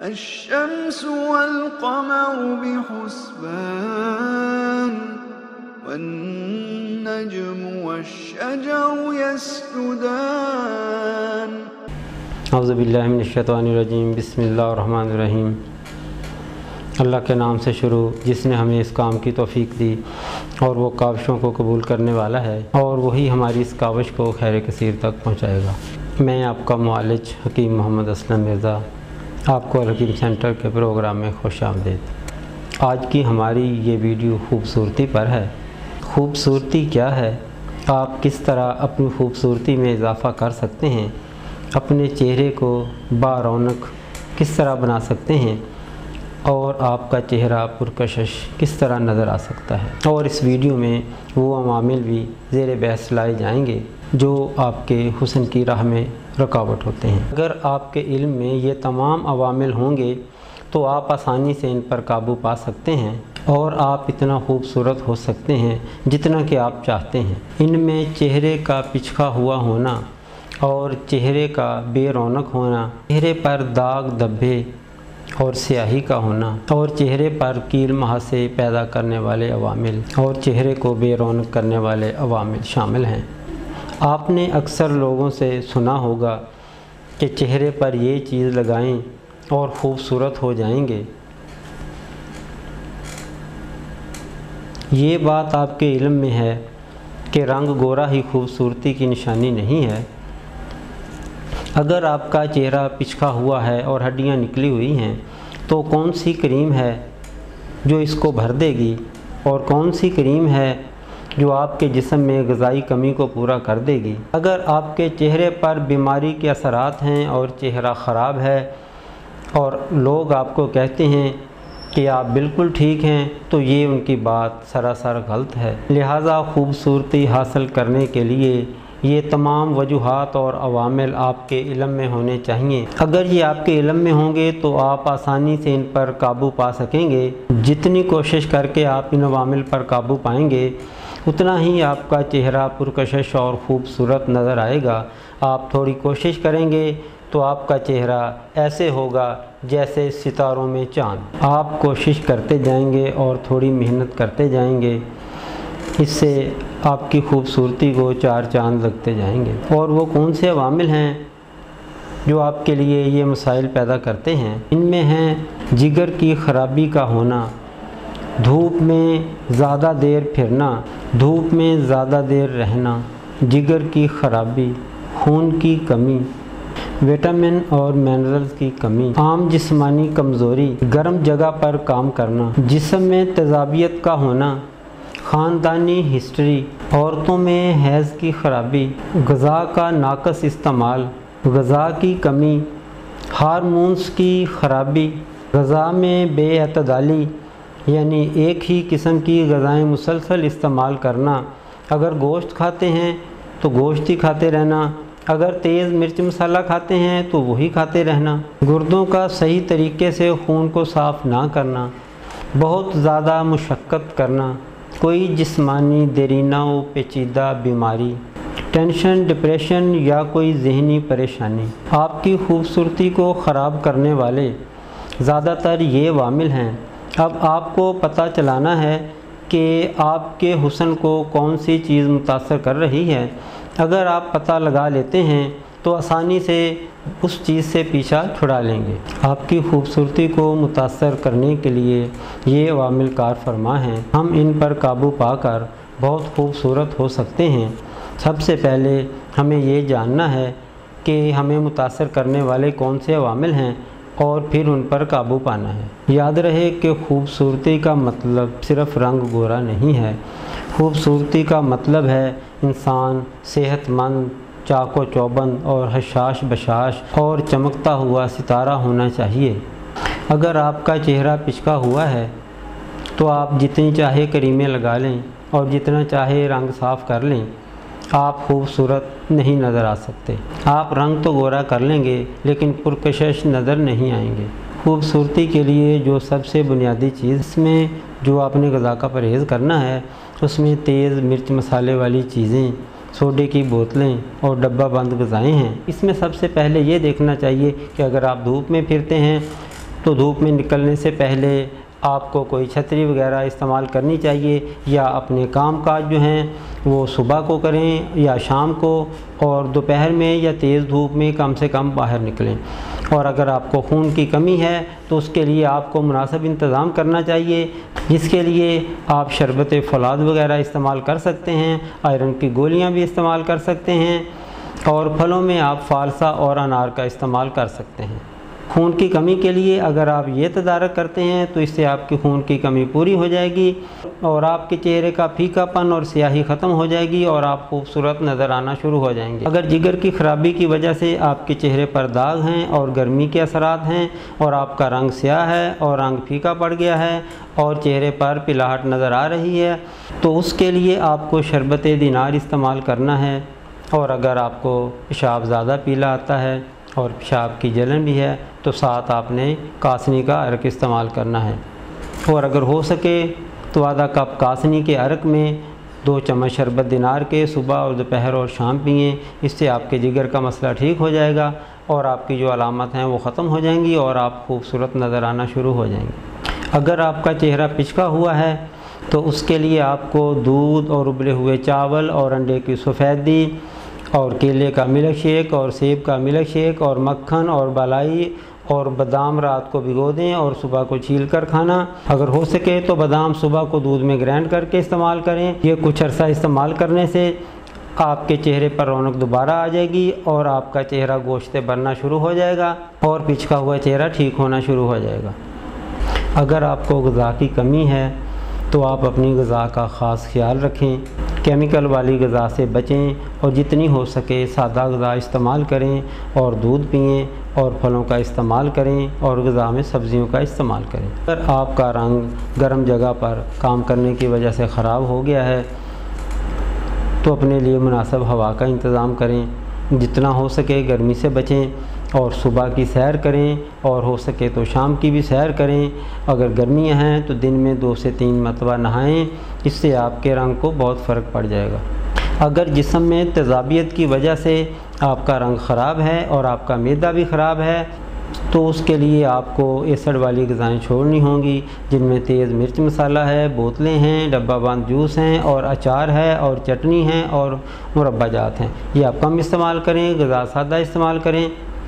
अश्शम्सु वल क़मरु बिहुस्बान वन्नज्मु वश्शजरु यस्जुदान। औज़ु बिल्लाहि मिनश्शैतानिर्रजीम। बिस्मिल्लाहिर्रहमानिर्रहीम। अल्लाह के नाम से शुरू जिसने हमें इस काम की तौफ़ीक दी और वो काविशों को कबूल करने वाला है और वही हमारी इस काविश को खैर कसीर तक पहुँचाएगा। मैं आपका मुआलिज हकीम मोहम्मद असलम मिर्ज़ा आपको अल हकीम सेंटर के प्रोग्राम में खुशामदीद। आज की हमारी ये वीडियो खूबसूरती पर है। खूबसूरती क्या है, आप किस तरह अपनी खूबसूरती में इजाफ़ा कर सकते हैं, अपने चेहरे को बारौनक किस तरह बना सकते हैं और आपका चेहरा पुरकशिश किस तरह नज़र आ सकता है। और इस वीडियो में वो अवामिल भी ज़ेर बहस लाए जाएंगे जो आपके हुस्न की राह में रुकावट होते हैं। अगर आपके इल्म में ये तमाम अवामिल होंगे तो आप आसानी से इन पर काबू पा सकते हैं और आप इतना खूबसूरत हो सकते हैं जितना कि आप चाहते हैं। इनमें चेहरे का पिछका हुआ होना और चेहरे का बेरौनक होना, चेहरे पर दाग धब्बे और स्याही का होना और चेहरे पर कील मुहासे पैदा करने वाले अवामिल और चेहरे को बेरौनक करने वाले अवामिल शामिल हैं। आपने अक्सर लोगों से सुना होगा कि चेहरे पर ये चीज़ लगाएं और ख़ूबसूरत हो जाएंगे। ये बात आपके इल्म में है कि रंग गोरा ही खूबसूरती की निशानी नहीं है। अगर आपका चेहरा पिछका हुआ है और हड्डियां निकली हुई हैं तो कौन सी क्रीम है जो इसको भर देगी और कौन सी क्रीम है जो आपके जिस्म में ग़िज़ाई कमी को पूरा कर देगी। अगर आपके चेहरे पर बीमारी के असरात हैं और चेहरा ख़राब है और लोग आपको कहते हैं कि आप बिल्कुल ठीक हैं तो ये उनकी बात सरासर गलत है। लिहाजा खूबसूरती हासिल करने के लिए ये तमाम वजूहात और अवामिल आपके इल्म में होने चाहिए। अगर ये आपके इल्म में होंगे तो आप आसानी से इन पर काबू पा सकेंगे। जितनी कोशिश करके आप इन अवामिल पर काबू पाएंगे उतना ही आपका चेहरा पुरकशिश और ख़ूबसूरत नज़र आएगा। आप थोड़ी कोशिश करेंगे तो आपका चेहरा ऐसे होगा जैसे सितारों में चाँद। आप कोशिश करते जाएंगे और थोड़ी मेहनत करते जाएंगे, इससे आपकी खूबसूरती को चार चांद लगते जाएंगे। और वो कौन से अवामिल हैं जो आपके लिए ये मसाइल पैदा करते हैं? इनमें हैं जिगर की ख़राबी का होना, धूप में ज़्यादा देर फिरना, धूप में ज़्यादा देर रहना, जिगर की ख़राबी, खून की कमी, विटामिन और मिनरल्स की कमी, आम जिस्मानी कमज़ोरी, गर्म जगह पर काम करना, जिस्म में तेज़ाबियत का होना, ख़ानदानी हिस्ट्री, औरतों में हैज़ की ख़राबी, ग़िज़ा का नाक़स इस्तेमाल, ग़िज़ा की कमी, हार्मोन्स की ख़राबी, ग़िज़ा में बेअतदाली यानी एक ही किस्म की ग़िज़ाएँ मुसलसल इस्तेमाल करना। अगर गोश्त खाते हैं तो गोश्त ही खाते रहना, अगर तेज़ मिर्च मसाला खाते हैं तो वही खाते रहना, गुर्दों का सही तरीके से खून को साफ़ ना करना, बहुत ज़्यादा मुशक्क़त करना, कोई जिस्मानी देरीना व पेचीदा बीमारी, टेंशन, डिप्रेशन या कोई जहनी परेशानी। आपकी खूबसूरती को ख़राब करने वाले ज़्यादातर ये वामिल हैं। अब आपको पता चलाना है कि आपके हुस्न को कौन सी चीज़ मुतासर कर रही है। अगर आप पता लगा लेते हैं तो आसानी से उस चीज़ से पीछा छुड़ा लेंगे। आपकी खूबसूरती को मुतासर करने के लिए ये अवामिल कार फरमा हैं। हम इन पर काबू पाकर बहुत खूबसूरत हो सकते हैं। सबसे पहले हमें ये जानना है कि हमें मुतासर करने वाले कौन से अवामिल हैं और फिर उन पर काबू पाना है। याद रहे कि खूबसूरती का मतलब सिर्फ़ रंग गोरा नहीं है। खूबसूरती का मतलब है इंसान सेहतमंद, चाको चौबंद और हशाश बशाश और चमकता हुआ सितारा होना चाहिए। अगर आपका चेहरा पिचका हुआ है तो आप जितनी चाहे क्रीमें लगा लें और जितना चाहे रंग साफ़ कर लें, आप खूबसूरत नहीं नज़र आ सकते। आप रंग तो गोरा कर लेंगे लेकिन पुरकशिश नज़र नहीं आएंगे। खूबसूरती के लिए जो सबसे बुनियादी चीज़, इसमें जो आपने ग़िज़ा का परहेज़ करना है, उसमें तेज़ मिर्च मसाले वाली चीज़ें, सोडे की बोतलें और डब्बा बंद ग़िज़ाएँ हैं। इसमें सबसे पहले ये देखना चाहिए कि अगर आप धूप में फिरते हैं तो धूप में निकलने से पहले आपको कोई छतरी वगैरह इस्तेमाल करनी चाहिए, या अपने काम काज जो हैं वो सुबह को करें या शाम को, और दोपहर में या तेज़ धूप में कम से कम बाहर निकलें। और अगर आपको खून की कमी है तो उसके लिए आपको मुनासिब इंतज़ाम करना चाहिए, जिसके लिए आप शरबत फौलाद वगैरह इस्तेमाल कर सकते हैं, आयरन की गोलियां भी इस्तेमाल कर सकते हैं, और फलों में आप फालसा और अनार का इस्तेमाल कर सकते हैं। खून की कमी के लिए अगर आप ये तदारक करते हैं तो इससे आपकी खून की कमी पूरी हो जाएगी और आपके चेहरे का फीकापन और स्याही ख़त्म हो जाएगी और आप खूबसूरत नज़र आना शुरू हो जाएंगे। अगर जिगर की ख़राबी की वजह से आपके चेहरे पर दाग हैं और गर्मी के असरात हैं और आपका रंग स्याह है और रंग फीका पड़ गया है और चेहरे पर पिलाहट नज़र आ रही है, तो उसके लिए आपको शरबत दिनार इस्तेमाल करना है। और अगर आपको पेशाब ज़्यादा पीला आता है और पेशाब की जलन भी है तो साथ आपने कासनी का अरक इस्तेमाल करना है। और अगर हो सके तो आधा कप कासनी के अरक में 2 चम्मच शरबत दिनार के सुबह और दोपहर और शाम पिएँ। इससे आपके जिगर का मसला ठीक हो जाएगा और आपकी जो अलामत हैं वो ख़त्म हो जाएंगी और आप खूबसूरत नज़र आना शुरू हो जाएंगे। अगर आपका चेहरा पिचका हुआ है तो उसके लिए आपको दूध और उबले हुए चावल और अंडे की सफ़ेदी और केले का मिल्क शेक और सेब का मिल्क शेक और मक्खन और मलाई और बादाम रात को भिगो दें और सुबह को छील कर खाना। अगर हो सके तो बादाम सुबह को दूध में ग्राइंड करके इस्तेमाल करें। ये कुछ अर्सा इस्तेमाल करने से आपके चेहरे पर रौनक दोबारा आ जाएगी और आपका चेहरा गोश्त से बनना शुरू हो जाएगा और पिचका हुआ चेहरा ठीक होना शुरू हो जाएगा। अगर आपको ग़िज़ा की कमी है तो आप अपनी ग़िज़ा का ख़ास ख्याल रखें, केमिकल वाली ग़िज़ा से बचें और जितनी हो सके सादा ग़िज़ा इस्तेमाल करें और दूध पिएं और फलों का इस्तेमाल करें और ग़िज़ा में सब्ज़ियों का इस्तेमाल करें। अगर आपका रंग गर्म जगह पर काम करने की वजह से ख़राब हो गया है तो अपने लिए मुनासिब हवा का इंतज़ाम करें, जितना हो सके गर्मी से बचें और सुबह की सैर करें और हो सके तो शाम की भी सैर करें। अगर गर्मियां हैं तो दिन में 2 से 3 मरतबा नहाएं, इससे आपके रंग को बहुत फ़र्क पड़ जाएगा। अगर जिस्म में तेज़ाबियत की वजह से आपका रंग ख़राब है और आपका मैदा भी ख़राब है तो उसके लिए आपको एसिड वाली ग़िज़ाएँ छोड़नी होंगी, जिनमें तेज़ मिर्च मसाला है, बोतलें हैं, डब्बा बंद जूस हैं और अचार है और चटनी है और मुरब्बाजात हैं। ये आप कम इस्तेमाल करें, ग़िज़ा सादा इस्तेमाल करें।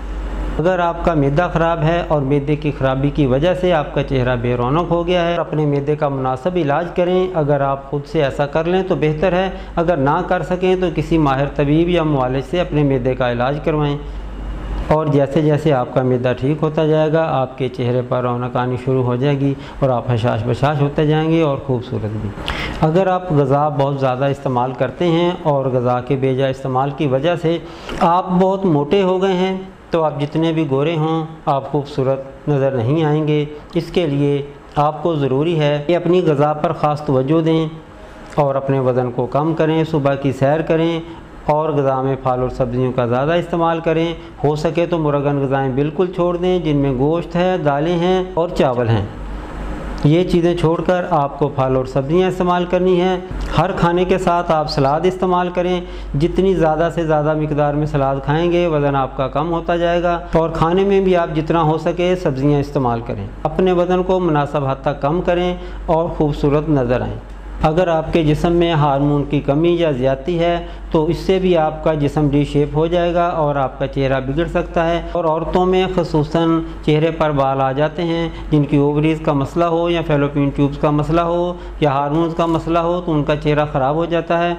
अगर आपका मैदा ख़राब है और मैदे की ख़राबी की वजह से आपका चेहरा बेरौनक हो गया है, अपने मैदे का मुनासिब इलाज करें। अगर आप ख़ुद से ऐसा कर लें तो बेहतर है, अगर ना कर सकें तो किसी माहिर तबीब या मुआलिज से अपने मैदे का इलाज करवाएं। और जैसे जैसे आपका मैदा ठीक होता जाएगा आपके चेहरे पर रौनक आनी शुरू हो जाएगी और आप हशाश बशाश होते जाएंगे और ख़ूबसूरत भी। अगर आप ग़िज़ा बहुत ज़्यादा इस्तेमाल करते हैं और ग़िज़ा के बेजा इस्तेमाल की वजह से आप बहुत मोटे हो गए हैं तो आप जितने भी गोरे हों आप खूबसूरत नज़र नहीं आएंगे। इसके लिए आपको ज़रूरी है कि अपनी ग़िज़ा पर ख़ास तवज्जो दें और अपने वज़न को कम करें, सुबह की सैर करें और ग़िज़ा में फल और सब्ज़ियों का ज़्यादा इस्तेमाल करें। हो सके तो मुरगन ग़िज़ाएँ बिल्कुल छोड़ दें, जिनमें गोश्त है, दालें हैं और चावल हैं। ये चीज़ें छोड़कर आपको फल और सब्ज़ियाँ इस्तेमाल करनी हैं। हर खाने के साथ आप सलाद इस्तेमाल करें, जितनी ज़्यादा से ज़्यादा मिकदार में सलाद खाएंगे वज़न आपका कम होता जाएगा। और खाने में भी आप जितना हो सके सब्ज़ियाँ इस्तेमाल करें, अपने वज़न को मुनासिब हद तक कम करें और ख़ूबसूरत नज़र आएँ। अगर आपके जिस्म में हार्मोन की कमी या ज़्यादती है तो इससे भी आपका जिस्म डी शेप हो जाएगा और आपका चेहरा बिगड़ सकता है। और औरतों में ख़ुसूसन चेहरे पर बाल आ जाते हैं, जिनकी ओवरीज़ का मसला हो या फैलोपियन ट्यूब्स का मसला हो या हार्मोन्स का मसला हो तो उनका चेहरा ख़राब हो जाता है।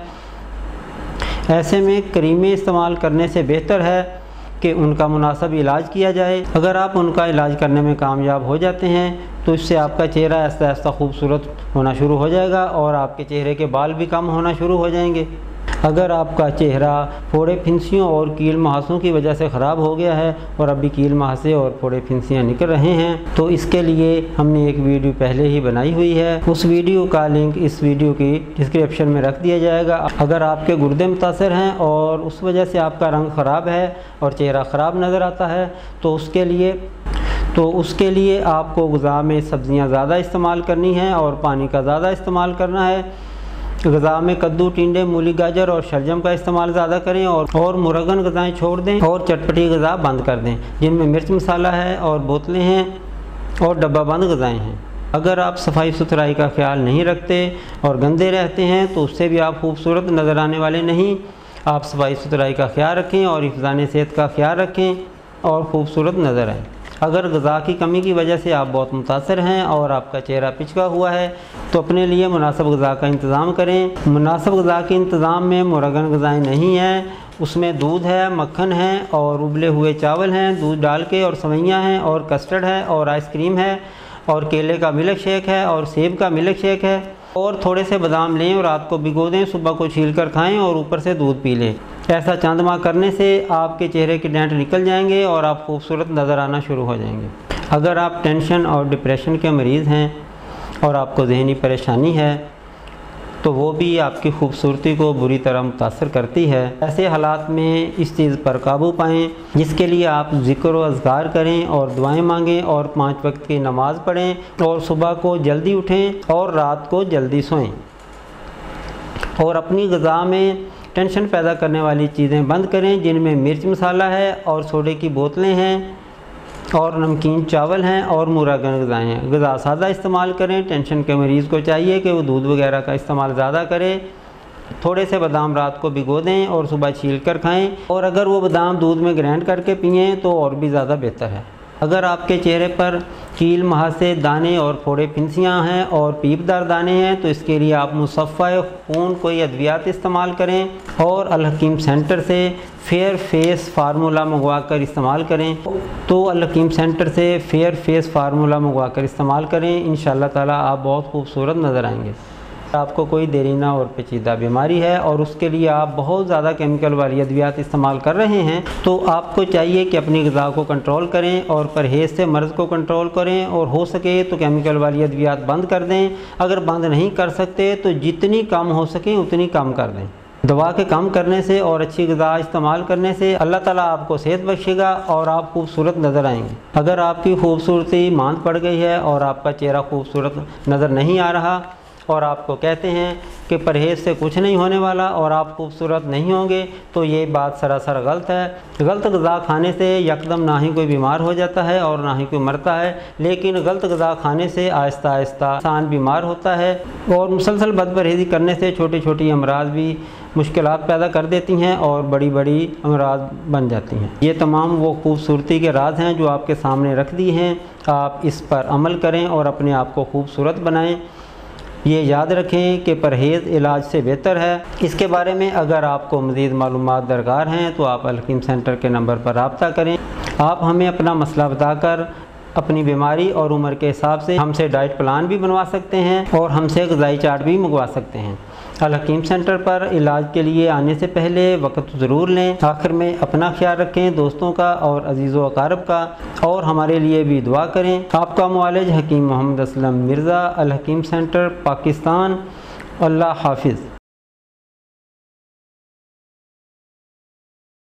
ऐसे में क्रीमें इस्तेमाल करने से बेहतर है कि उनका मुनासिब इलाज किया जाए। अगर आप उनका इलाज करने में कामयाब हो जाते हैं तो इससे आपका चेहरा आहिस्ता आहिस्ता खूबसूरत होना शुरू हो जाएगा और आपके चेहरे के बाल भी कम होना शुरू हो जाएंगे। अगर आपका चेहरा फोड़े फिंसियों और कील मुहासों की वजह से ख़राब हो गया है और अभी कील मुहासे और फोड़े फिंसियाँ निकल रहे हैं तो इसके लिए हमने एक वीडियो पहले ही बनाई हुई है। उस वीडियो का लिंक इस वीडियो की डिस्क्रिप्शन में रख दिया जाएगा। अगर आपके गुर्दे मुतासर हैं और उस वजह से आपका रंग ख़राब है और चेहरा ख़राब नज़र आता है तो उसके लिए आपको ग़िज़ा में सब्ज़ियाँ ज़्यादा इस्तेमाल करनी है और पानी का ज़्यादा इस्तेमाल करना है। ग़िज़ा में कद्दू, टिंडे, मूली, गाजर और शलजम का इस्तेमाल ज़्यादा करें और मुरगन ग़िज़ाएँ छोड़ दें और चटपटी ग़िज़ा बंद कर दें, जिनमें मिर्च मसाला है और बोतलें हैं और डब्बा बंद ग़िज़ाएँ हैं। अगर आप सफाई सुथराई का ख्याल नहीं रखते और गंदे रहते हैं तो उससे भी आप खूबसूरत नज़र आने वाले नहीं। आप सफाई सुथराई का ख्याल रखें और हिफ़्ज़ान सेहत का ख्याल रखें और ख़ूबसूरत नज़र आएँ। अगर ग़िज़ा की कमी की वजह से आप बहुत मुतासर हैं और आपका चेहरा पिचका हुआ है तो अपने लिए मुनासिब ग़िज़ा का इंतज़ाम करें। मुनासिब ग़िज़ा के इंतज़ाम में मुरगन ग़िज़ाएँ नहीं हैं, उसमें दूध है, मक्खन है और उबले हुए चावल हैं दूध डाल के, और सवैयाँ हैं और कस्टर्ड है और आइसक्रीम है और केले का मिल्क शेक है और सेब का मिल्क शेक है, और थोड़े से बादाम लें और रात को भिगो दें, सुबह को छील कर खाएँ और ऊपर से दूध पी लें। ऐसा चंद माह करने से आपके चेहरे के डेंट निकल जाएंगे और आप खूबसूरत नज़र आना शुरू हो जाएंगे। अगर आप टेंशन और डिप्रेशन के मरीज़ हैं और आपको ज़हनी परेशानी है तो वो भी आपकी खूबसूरती को बुरी तरह मुतासर करती है। ऐसे हालात में इस चीज़ पर काबू पाएँ, जिसके लिए आप ज़िक्र व अज़कार करें और दुआएं मांगें और 5 वक्त की नमाज़ पढ़ें और सुबह को जल्दी उठें और रात को जल्दी सोएं। और अपनी ग़िज़ा में टेंशन पैदा करने वाली चीज़ें बंद करें, जिनमें मिर्च मसाला है और सोडे की बोतलें हैं और नमकीन चावल हैं और मुरगन ग़िज़ाएँ हैं। ग़िज़ा सादा इस्तेमाल करें। टेंशन के मरीज़ को चाहिए कि वो दूध वगैरह का इस्तेमाल ज़्यादा करें। थोड़े से बादाम रात को भिगो दें और सुबह छील कर खाएँ, और अगर वो बादाम दूध में ग्राइंड करके पिएँ तो और भी ज़्यादा बेहतर है। अगर आपके चेहरे पर कील, महासे, दाने और फोड़े, फिंसियाँ हैं और पीपदार दाने हैं तो इसके लिए आप मुसफ़्फ़ा खून कोई अद्वियात इस्तेमाल करें और अल हकीम सेंटर से फेयर फेस फार्मूला मंगवा कर इस्तेमाल करें। तो अल हकीम सेंटर से फेयर फेस फार्मूला मंगवा कर इस्तेमाल करें। इंशाअल्लाह ताला आप बहुत खूबसूरत नज़र आएंगे। आपको कोई देरीना और पेचीदा बीमारी है और उसके लिए आप बहुत ज़्यादा केमिकल वाली अद्वियात इस्तेमाल कर रहे हैं तो आपको चाहिए कि अपनी ग़िज़ा को कंट्रोल करें और परहेज़ से मर्ज़ को कंट्रोल करें, और हो सके तो केमिकल वाली अद्वियात बंद कर दें। अगर बंद नहीं कर सकते तो जितनी कम हो सके उतनी कम कर दें। दवा के कम करने से और अच्छी ग़िज़ा इस्तेमाल करने से अल्लाह ताला आपको सेहत बख्शेगा और आप खूबसूरत नज़र आएंगे। अगर आपकी खूबसूरती मांद पड़ गई है और आपका चेहरा खूबसूरत नज़र नहीं आ रहा और आपको कहते हैं कि परहेज़ से कुछ नहीं होने वाला और आप खूबसूरत नहीं होंगे, तो ये बात सरासर गलत है। गलत ग़िज़ा खाने से यकदम ना ही कोई बीमार हो जाता है और ना ही कोई मरता है, लेकिन गलत ग़िज़ा खाने से आहिस्ता आहिस्ता इंसान बीमार होता है, और मुसलसल बदपरहेज़ी करने से छोटी छोटी अमराज भी मुश्किलात पैदा कर देती हैं और बड़ी बड़ी अमराज बन जाती हैं। ये तमाम वो खूबसूरती के राज हैं जो आपके सामने रख दिए हैं। आप इस पर अमल करें और अपने आप को खूबसूरत बनाएं। ये याद रखें कि परहेज़ इलाज से बेहतर है। इसके बारे में अगर आपको मज़ीद मालूमात दरकार हैं तो आप अल हकीम सेंटर के नंबर पर रब्ता करें। आप हमें अपना मसला बताकर अपनी बीमारी और उम्र के हिसाब से हमसे डाइट प्लान भी बनवा सकते हैं और हमसे ग़िज़ाई चार्ट भी मंगवा सकते हैं। अल हकीम सेंटर पर इलाज के लिए आने से पहले वक्त ज़रूर लें। आखिर में अपना ख्याल रखें, दोस्तों का और अजीज़ व अक़ारब का, और हमारे लिए भी दुआ करें। आपका मुआलिज हकीम मोहम्मद असलम मिर्ज़ा, अल हकीम सेंटर, पाकिस्तान। अल्लाह हाफिज़।